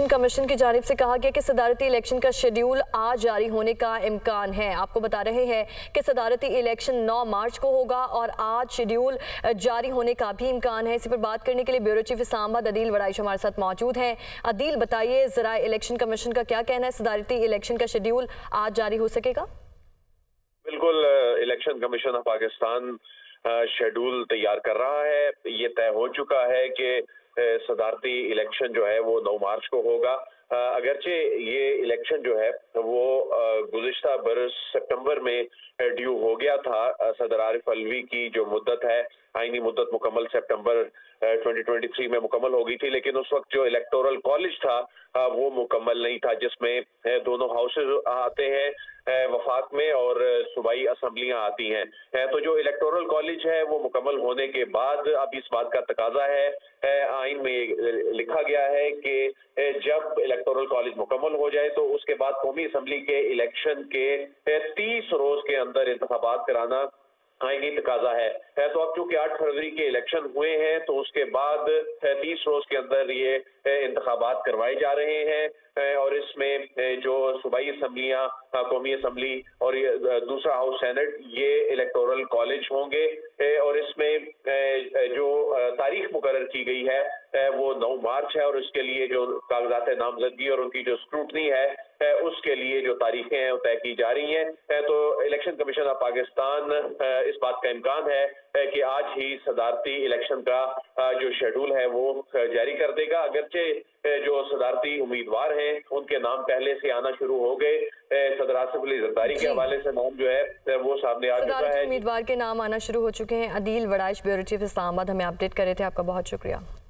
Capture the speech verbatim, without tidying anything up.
Election commission की जानिब से कहा गया कि सदारती इलेक्शन का शेड्यूल आज जारी होने का इम्कान है। आपको बता रहे हैं कि सदारती इलेक्शन नौ मार्च को होगा और आज शेड्यूल जारी होने का भी इम्कान है। इसी पर बात करने के लिए ब्यूरो चीफ इस्लामाबाद अदील वड़ाइश हमारे साथ मौजूद हैं। अदील, बताइए जरा इलेक्शन कमीशन का क्या कहना है, सदारती इलेक्शन का शेड्यूल आज जारी हो सकेगा? बिल्कुल, election commission of Pakistan schedule तैयार कर रहा है। ये तय हो चुका है कि सदारती इलेक्शन जो है वो नौ मार्च को होगा। अगरचे ये इलेक्शन जो है वो गुज़िश्ता बरस सितंबर में ड्यू हो गया था। सदर आरिफ अलवी की जो मुद्दत है, आईनी मुद्दत मुकम्मल सितंबर दो हज़ार तेईस में मुकम्मल हो गई थी, लेकिन उस वक्त जो इलेक्टोरल कॉलेज था वो मुकम्मल नहीं था, जिसमें दोनों हाउसेज आते हैं वफाक में और सूबाई असम्बलियां आती हैं। तो जो इलेक्टोरल कॉलेज है वो मुकम्मल होने के बाद अब इस बात का तकाजा है, आइन में लिखा गया है कि जब इलेक्टोरल कॉलेज मुकम्मल हो जाए तो उसके बाद कौमी असम्बली के इलेक्शन के तीस रोज के अंदर इंतखाबात कराना आईनी तकाजा है। तो अब चूंकि आठ फरवरी के इलेक्शन हुए हैं तो उसके बाद तीस रोज के अंदर ये इंतखाबात करवाए जा रहे हैं और इसमें जो सूबाई असम्बलियां, कौमी असम्बली और दूसरा हाउस सेनेट, ये इलेक्टोरल कॉलेज होंगे और इसमें जो तारीख मुकर्रर की गई है वो नौ मार्च है और इसके लिए जो कागजात नामजदगी और उनकी जो स्क्रूटनी है उसके लिए जो तारीखें हैं वो तय की जा रही हैं। तो इलेक्शन कमीशन ऑफ पाकिस्तान इस बात का इम्कान है कि आज ही सदारती इलेक्शन का जो शेड्यूल है वो जारी कर देगा। अगरचे जो सदारती उम्मीदवार हैं उनके नाम पहले से आना शुरू हो गए, सदर आसिफ अली जरदारी के हवाले से नाम जो है वो सामने आ चुका है। उम्मीदवार के नाम आना शुरू हो चुके हैं। अदील वड़ाइश, ब्यूरो चीफ इस्लामाबाद, हमें अपडेट कर रहे थे। आपका बहुत शुक्रिया।